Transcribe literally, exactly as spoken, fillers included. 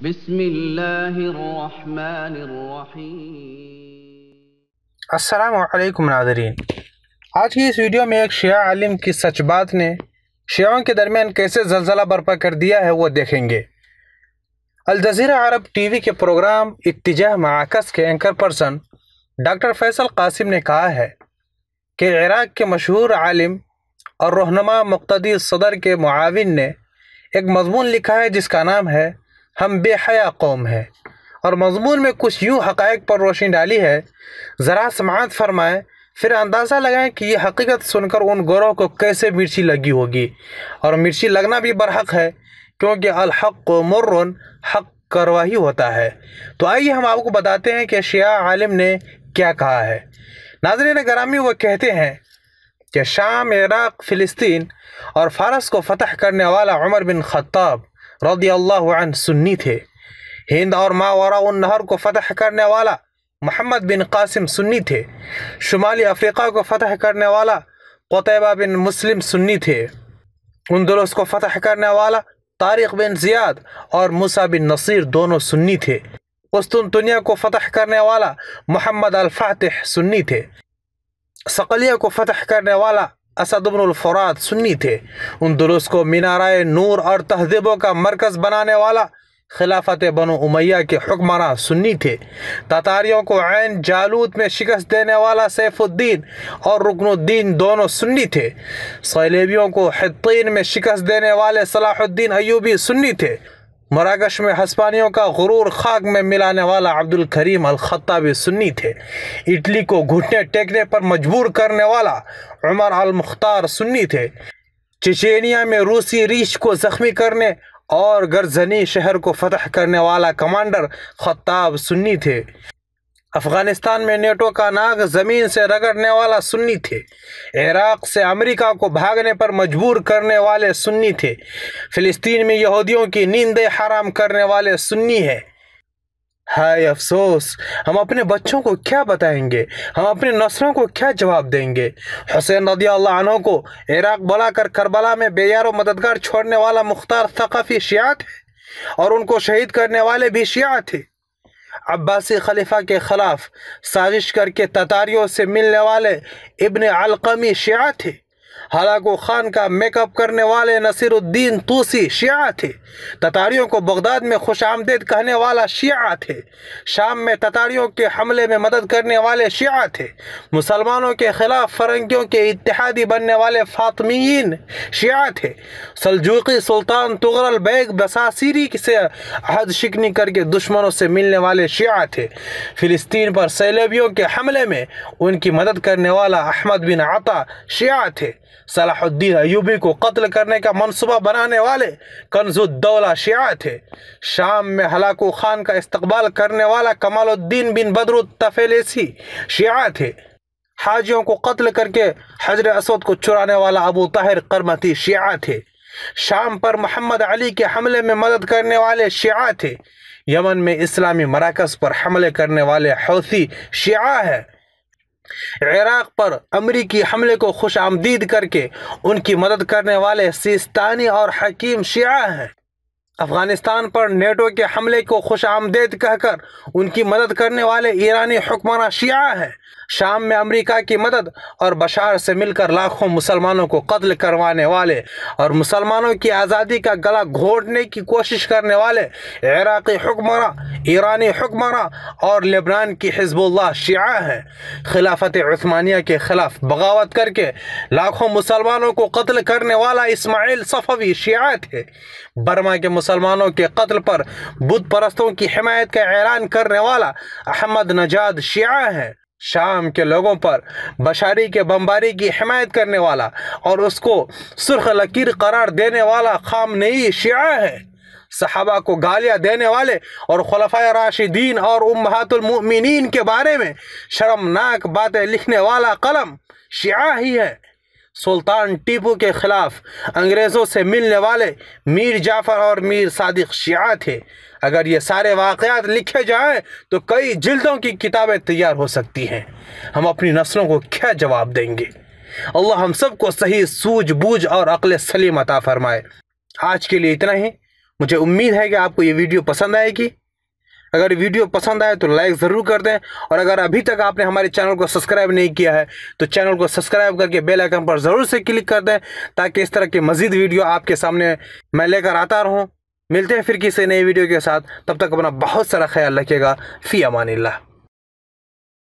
بسم اللہ الرحمن الرحیم۔ السلام علیکم ناظرین، آج کی اس ویڈیو میں ایک شیعہ عالم کی سچ بات نے شیعوں کے درمیان کیسے زلزلہ برپا کر دیا ہے وہ دیکھیں گے۔ الجزیرہ عرب ٹی وی کے پروگرام اتجاہ معاکس کے anchor person doctor Faisal Qasim نے کہا ہے کہ عراق کے مشہور عالم اور رہنما مقتدی صدر کے معاون نے ایک مضمون لکھا ہے جس کا نام ہے ہم بے حیا قوم ہیں، اور مضمون میں کچھ یوں حقائق پر روشنی ڈالی ہے، ذرا سماعت فرمائیں، پھر اندازہ لگائیں کہ یہ حقیقت سن کر ان گروہ کو کیسے مرچی لگی ہوگی، اور مرچی لگنا بھی برحق ہے کیونکہ الحق مر، حق کروا ہی ہوتا ہے۔ تو آئیے ہم آپ کو بتاتے ہیں کہ شیعہ عالم نے کیا کہا ہے۔ ناظرین گرامی، وہ کہتے ہیں کہ شام، عراق، فلسطین اور فارس کو فتح کرنے والا عمر بن خطاب رضی اللہ عنہ سنی تھے۔ ہند اور ماوراء النہر کو فتح کرنے والا محمد بن قاسم سنی تھے۔ شمالی افریقہ کو فتح کرنے والا قتیبہ بن مسلم سنی تھے۔ اندلس کو فتح کرنے والا طارق بن زیاد اور موسیٰ بن نصیر دونوں سنی تھے۔ قسطنطنیہ کو فتح کرنے والا محمد الفاتح سنی تھے۔ صقلیہ کو فتح کرنے والا اسد بن الفرات سنی تھے۔ اندلس کو مینارۂ نور اور تہذیبوں کا مرکز بنانے والا خلافت بنو امیہ کے حکمراں سنی تھے۔ تاتاریوں کو عین جالوت میں شکست دینے والا سیف الدین اور رکن الدین دونوں سنی تھے۔ صلیبیوں کو حطین میں شکست دینے والے صلاح الدین ایوبی سنی تھے۔ مراکش میں ہسپانیوں کا غرور خاک میں ملانے والا عبد الکریم الخطابی سنی تھے۔ اٹلی کو گھٹنے ٹیکنے پر مجبور کرنے والا عمر المختار سنی تھے۔ چچینیا میں روسی ریچھ کو زخمی کرنے اور غرزنی شہر کو فتح کرنے والا کمانڈر خطاب سنی تھے۔ افغانستان میں نیٹو کا ناگ زمین سے رگڑنے والا سنی تھے۔ عراق سے امریکہ کو بھاگنے پر مجبور کرنے والے سنی تھے۔ فلسطین میں یہودیوں کی نیندیں حرام کرنے والے سنی ہیں۔ ہائے افسوس، ہم اپنے بچوں کو کیا بتائیں گے، ہم اپنے نسلوں کو کیا جواب دیں گے۔ حسین رضی اللہ عنہ کو عراق بلا کر کربلا میں بے یار و مددگار چھوڑنے والا مختار ثقفی شیعہ تھے، اور ان کو شہید کرنے والے بھی شیعہ تھے۔ عباسی خلیفہ کے خلاف سازش کر کے تتاریوں سے ملنے والے ابن علقمی شیعہ تھے۔ ہلاکو خان کا میک اپ کرنے والے نصیر الدین طوسی شیعہ تھے۔ تتاریوں کو بغداد میں خوش آمدید کہنے والا شیعہ تھے۔ شام میں تتاریوں کے حملے میں مدد کرنے والے شیعہ تھے۔ مسلمانوں کے خلاف فرنگیوں کے اتحادی بننے والے فاطمیین شیعہ تھے۔ سلجوقی سلطان تغرل بیگ بصاصیری سے عہد شکنی کر کے دشمنوں سے ملنے والے شیعہ تھے۔ فلسطین پر صلیبیوں کے حملے میں ان کی مدد کرنے والا احمد بن عطا شیعہ تھے۔ صلاح الدین ایوبی کو قتل کرنے کا منصوبہ بنانے والے کنز الدولہ شیعہ تھے۔ شام میں ہلاکو خان کا استقبال کرنے والا کمال الدین بن بدر الطفیلسی شیعہ تھے۔ حاجیوں کو قتل کر کے حجر اسود کو چرانے والا ابو طاہر قرمطی شیعہ تھے۔ شام پر محمد علی کے حملے میں مدد کرنے والے شیعہ تھے۔ یمن میں اسلامی مراکز پر حملے کرنے والے حوثی شیعہ ہیں۔ عراق پر امریکی حملے کو خوش آمدید کر کے ان کی مدد کرنے والے سیستانی اور حکیم شیعہ ہیں۔ افغانستان پر نیٹو کے حملے کو خوش آمدید کہہ کر ان کی مدد کرنے والے ایرانی حکمراں شیعہ ہیں۔ شام میں امریکہ کی مدد اور بشار سے مل کر لاکھوں مسلمانوں کو قتل کروانے والے اور مسلمانوں کی آزادی کا گلا گھونٹنے کی کوشش کرنے والے عراقی حکمراں، ایرانی حکمراں اور لبنان کی حزب اللہ شیعہ ہیں۔ خلافت عثمانیہ کے خلاف بغاوت کر کے لاکھوں مسلمانوں کو قتل کرنے والا اسماعیل صفوی شیعہ تھے۔ برما کے مسلمانوں کے قتل پر بت پرستوں کی حمایت کا اعلان کرنے والا احمد نژاد شیعہ ہیں۔ شام کے لوگوں پر بشاری کے بمباری کی حمایت کرنے والا اور اس کو سرخ لکیر قرار دینے والا خامنئی شیعہ ہے۔ صحابہ کو گالیاں دینے والے اور خلفائے راشدین اور امہات المؤمنین کے بارے میں شرمناک باتیں لکھنے والا قلم شیعہ ہی ہے۔ سلطان ٹیپو کے خلاف انگریزوں سے ملنے والے میر جعفر اور میر صادق شیعہ تھے۔ اگر یہ سارے واقعات لکھے جائیں تو کئی جلدوں کی کتابیں تیار ہو سکتی ہیں۔ ہم اپنی نسلوں کو کیا جواب دیں گے؟ اللہ ہم سب کو صحیح سوجھ بوجھ اور عقل سلیم عطا فرمائے۔ آج کے لیے اتنا ہی۔ مجھے امید ہے کہ آپ کو یہ ویڈیو پسند آئے گی۔ اگر ویڈیو پسند آئے تو لائک ضرور کر دیں، اور اگر ابھی تک آپ نے ہمارے چینل کو سبسکرائب نہیں کیا ہے تو چینل کو سبسکرائب کر کے بیل آئیکن پر ضرور سے کلک کر دیں، تاکہ اس طرح کے مزید ویڈیو آپ کے سامنے میں لے کر آتا رہوں۔ ملتے ہیں پھر کسی نئی ویڈیو کے ساتھ، تب تک اپنا بہت سارا خیال رکھیے گا۔ فی امان اللہ۔